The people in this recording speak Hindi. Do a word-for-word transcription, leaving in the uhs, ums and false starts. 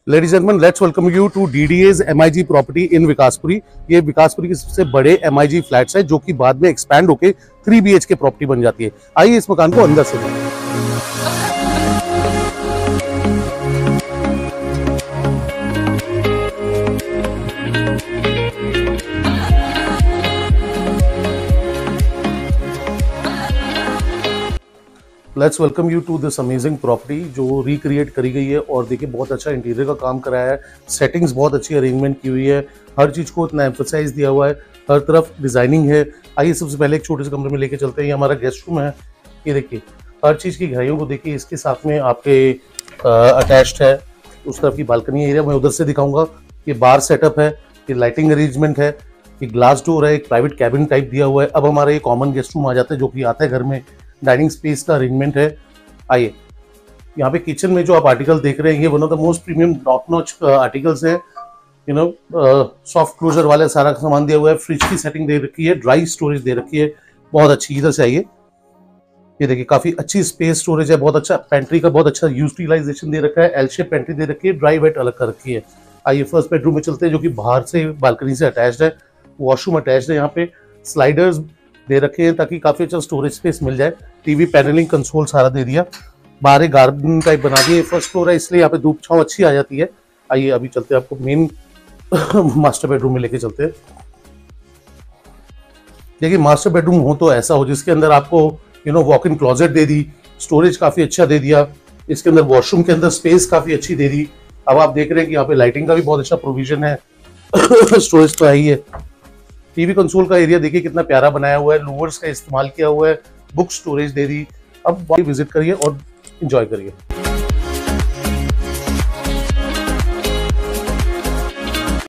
Ladies and let's welcome you to DDA's MIG property in Vikaspuri. ये विकासपुरी के सबसे बड़े एमआईजी फ्लैट्स है जो कि बाद में एक्सपैंड होके थ्री बीएच के प्रॉपर्टी बन जाती है। आइए इस मकान को अंदर से देखें। Let's welcome you to this amazing property जो रिक्रिएट करी गई है। और देखिए बहुत अच्छा इंटीरियर का काम कराया है, सेटिंग्स बहुत अच्छी अरेंजमेंट की हुई है, हर चीज़ को इतना एम्फोसाइज दिया हुआ है, हर तरफ डिजाइनिंग है। आइए सबसे पहले एक छोटे से कमरे में लेके चलते हैं। ये हमारा गेस्ट रूम है। ये देखिए हर चीज़ की गहराइयों को देखिए, इसके साथ में आपके अटैच्ड है उस तरफ की बालकनी एरिया, मैं उधर से दिखाऊंगा। ये बार सेटअप है, ये लाइटिंग अरेंजमेंट है, ये ग्लास डोर है, एक प्राइवेट कैबिन टाइप दिया हुआ है। अब हमारा ये कॉमन गेस्ट रूम आ जाता है जो कि आता है घर में। डाइनिंग स्पेस का अरेंजमेंट है। आइए यहाँ पे किचन में जो आप आर्टिकल देख रहे हैं ये one of the most premium top notch articles है। यू नो सॉफ्ट क्लोजर वाले सारा सामान दिया हुआ है, फ्रिज की सेटिंग दे रखी है, ड्राई स्टोरेज दे रखी है बहुत अच्छी। इधर से आइए, ये देखिए काफी अच्छी स्पेस स्टोरेज है, बहुत अच्छा पेंट्री का बहुत अच्छा यूटिलाइजेशन दे रखा है, एल शेप पेंट्री दे रखी है, ड्राई वेट अलग कर रखी है। आइए फर्स्ट बेडरूम में चलते हैं जो कि बाहर से बालकनी से अटैच्ड है, वॉशरूम अटैच्ड है। यहाँ पे स्लाइडर्स दे रखे हैं ताकि काफी अच्छा स्टोरेज स्पेस मिल जाए। टीवी पैनलिंग कंसोल सारा दे दिया, बाहर एक गार्डन टाइप बना दिए। फर्स्ट फ्लोर है इसलिए यहाँ पे धूप छांव अच्छी आ जाती है। आइए अभी चलते हैं, आपको मेन मास्टर बेडरूम में लेके चलते हैं। देखिए मास्टर बेडरूम हो तो ऐसा हो जिसके अंदर आपको you know walk in closet दे दी, स्टोरेज काफी अच्छा दे दिया, इसके अंदर वॉशरूम के अंदर स्पेस काफी अच्छी दे दी। अब आप देख रहे हैं कि यहाँ पे लाइटिंग का भी बहुत अच्छा प्रोविजन है। स्टोरेज तो है ही है। टीवी कंसोल का एरिया देखिए कितना प्यारा बनाया हुआ है, लूवर्स का इस्तेमाल किया हुआ है, बुक स्टोरेज दे दी। अब विजिट करिए और एंजॉय करिए।